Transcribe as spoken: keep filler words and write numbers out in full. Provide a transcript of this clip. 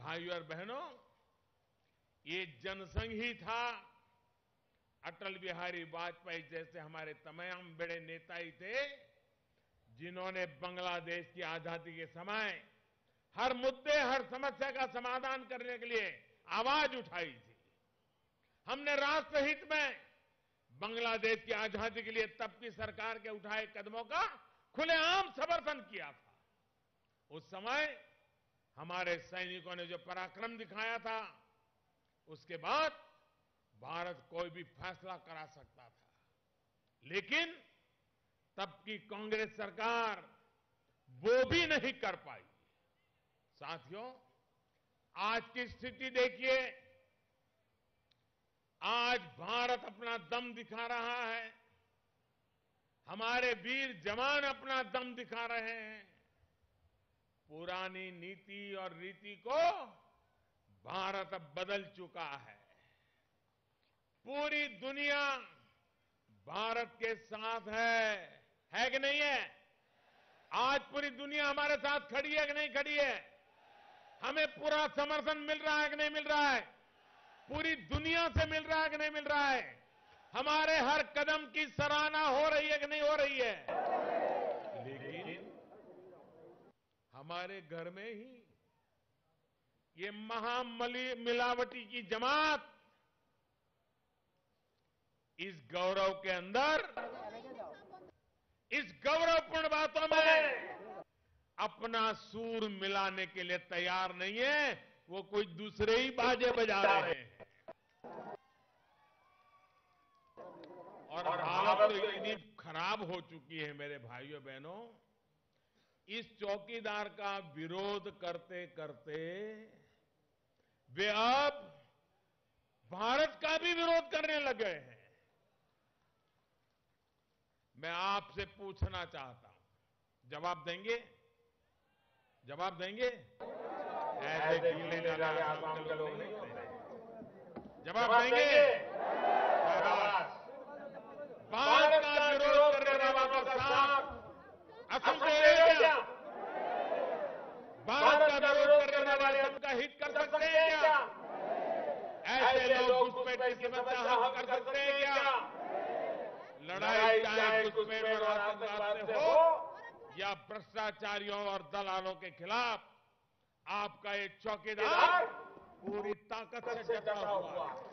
भाइयों और बहनों, ये जनसंघ ही था। अटल बिहारी वाजपेयी जैसे हमारे तमाम बड़े नेता ही थे जिन्होंने बांग्लादेश की आजादी के समय हर मुद्दे, हर समस्या का समाधान करने के लिए आवाज उठाई थी। हमने राष्ट्रहित में बांग्लादेश की आजादी के लिए तब की सरकार के उठाए कदमों का खुलेआम समर्थन किया था। उस समय हमारे सैनिकों ने जो पराक्रम दिखाया था, उसके बाद भारत कोई भी फैसला करा सकता था। लेकिन तब की कांग्रेस सरकार वो भी नहीं कर पाई। साथियों, आज की स्थिति देखिए। आज भारत अपना दम दिखा रहा है, हमारे वीर जवान अपना दम दिखा रहे हैं। पुरानी नीति और रीति को भारत अब बदल चुका है। पूरी दुनिया भारत के साथ है, है कि नहीं है? आज पूरी दुनिया हमारे साथ खड़ी है कि नहीं खड़ी है? हमें पूरा समर्थन मिल रहा है कि नहीं मिल रहा है? पूरी दुनिया से मिल रहा है कि नहीं मिल रहा है? हमारे हर कदम की सराहना हो रही है कि नहीं हो रही है? लेकिन हमारे घर में ही ये महामली मिलावटी की जमात इस गौरव के अंदर, इस गौरवपूर्ण बातों में अपना सूर मिलाने के लिए तैयार नहीं है। वो कोई दूसरे ही बाजे बजा रहे हैं। और हालत तो इतनी खराब हो चुकी है मेरे भाइयों बहनों, इस चौकीदार का विरोध करते करते वे अब भारत का भी विरोध करने लगे हैं। मैं आपसे पूछना चाहता हूं, जवाब देंगे? जवाब देंगे? ऐसे ढीले ढाले आसाम के लोग नहीं होते। जवाब देंगे? भारत का विरोध करने वालों का साथ असम से है क्या? भारत का विरोध करने वाले सबका हित कर सकते हैं क्या? ऐसे लोग घुसपैठ की समस्या हल कर सकते हैं क्या? लड़ाई चाहे घुसपैठ और आतंकवाद से हो या भ्रष्टाचारियों और दलालों के खिलाफ, आपका ये चौकीदार पूरी ताकत से डटा हुआ है।